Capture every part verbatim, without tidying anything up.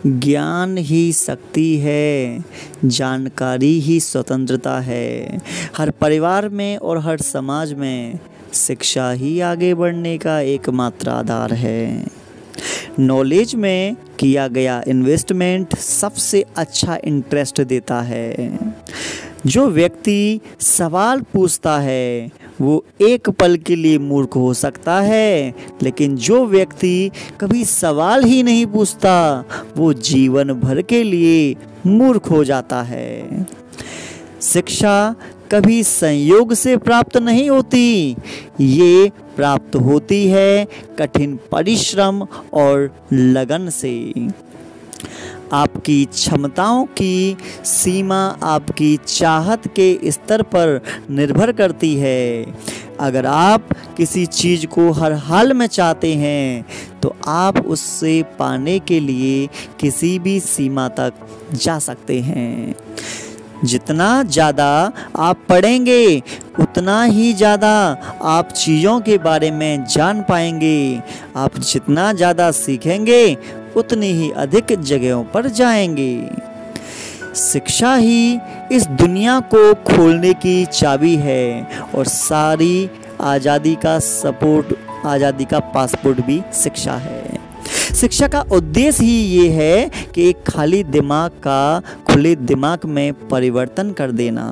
ज्ञान ही शक्ति है, जानकारी ही स्वतंत्रता है। हर परिवार में और हर समाज में शिक्षा ही आगे बढ़ने का एकमात्र आधार है। नॉलेज में किया गया इन्वेस्टमेंट सबसे अच्छा इंटरेस्ट देता है। जो व्यक्ति सवाल पूछता है वो एक पल के लिए मूर्ख हो सकता है, लेकिन जो व्यक्ति कभी सवाल ही नहीं पूछता वो जीवन भर के लिए मूर्ख हो जाता है। शिक्षा कभी संयोग से प्राप्त नहीं होती, ये प्राप्त होती है कठिन परिश्रम और लगन से। आपकी क्षमताओं की सीमा आपकी चाहत के स्तर पर निर्भर करती है। अगर आप किसी चीज़ को हर हाल में चाहते हैं तो आप उससे पाने के लिए किसी भी सीमा तक जा सकते हैं। जितना ज़्यादा आप पढ़ेंगे उतना ही ज़्यादा आप चीज़ों के बारे में जान पाएंगे। आप जितना ज़्यादा सीखेंगे उतनी ही अधिक जगहों पर जाएंगे। शिक्षा ही इस दुनिया को खोलने की चाबी है और सारी आज़ादी का सपोर्ट आज़ादी का पासपोर्ट भी शिक्षा है। शिक्षा का उद्देश्य ही ये है कि एक खाली दिमाग का खुले दिमाग में परिवर्तन कर देना।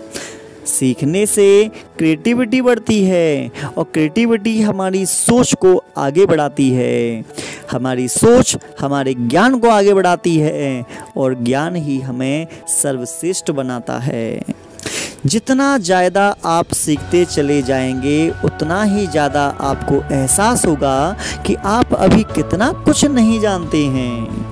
सीखने से क्रिएटिविटी बढ़ती है और क्रिएटिविटी हमारी सोच को आगे बढ़ाती है। हमारी सोच हमारे ज्ञान को आगे बढ़ाती है और ज्ञान ही हमें सर्वश्रेष्ठ बनाता है। जितना ज़्यादा आप सीखते चले जाएंगे उतना ही ज़्यादा आपको एहसास होगा कि आप अभी कितना कुछ नहीं जानते हैं।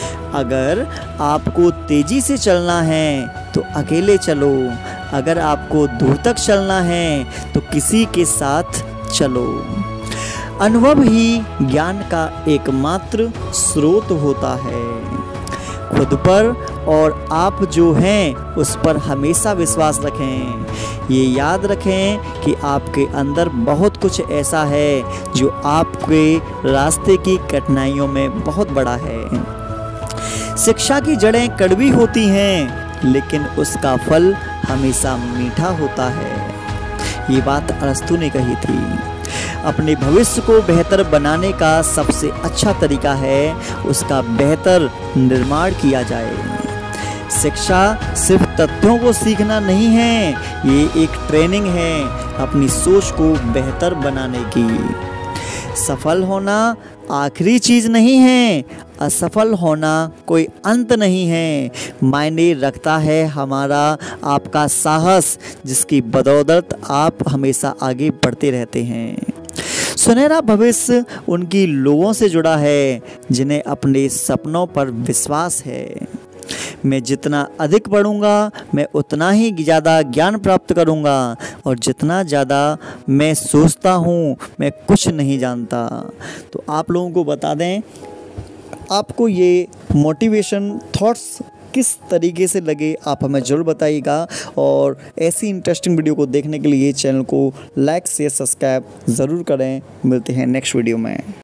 अगर आपको तेज़ी से चलना है तो अकेले चलो, अगर आपको दूर तक चलना है तो किसी के साथ चलो। अनुभव ही ज्ञान का एकमात्र स्रोत होता है। खुद पर और आप जो हैं उस पर हमेशा विश्वास रखें। ये याद रखें कि आपके अंदर बहुत कुछ ऐसा है जो आपके रास्ते की कठिनाइयों में बहुत बड़ा है। शिक्षा की जड़ें कड़वी होती हैं लेकिन उसका फल हमेशा मीठा होता है। ये बात अरस्तु ने कही थी। अपने भविष्य को बेहतर बनाने का सबसे अच्छा तरीका है उसका बेहतर निर्माण किया जाए। शिक्षा सिर्फ तथ्यों को सीखना नहीं है, ये एक ट्रेनिंग है अपनी सोच को बेहतर बनाने की। सफल होना आखिरी चीज़ नहीं है, असफल होना कोई अंत नहीं है। मायने रखता है हमारा आपका साहस, जिसकी बदौलत आप हमेशा आगे बढ़ते रहते हैं। सुनहरा भविष्य उनकी लोगों से जुड़ा है जिन्हें अपने सपनों पर विश्वास है। मैं जितना अधिक पढ़ूंगा मैं उतना ही ज़्यादा ज्ञान प्राप्त करूंगा और जितना ज़्यादा मैं सोचता हूं मैं कुछ नहीं जानता। तो आप लोगों को बता दें, आपको ये मोटिवेशन थॉट्स किस तरीके से लगे आप हमें ज़रूर बताइएगा। और ऐसी इंटरेस्टिंग वीडियो को देखने के लिए चैनल को लाइक शेयर सब्सक्राइब ज़रूर करें। मिलते हैं नेक्स्ट वीडियो में।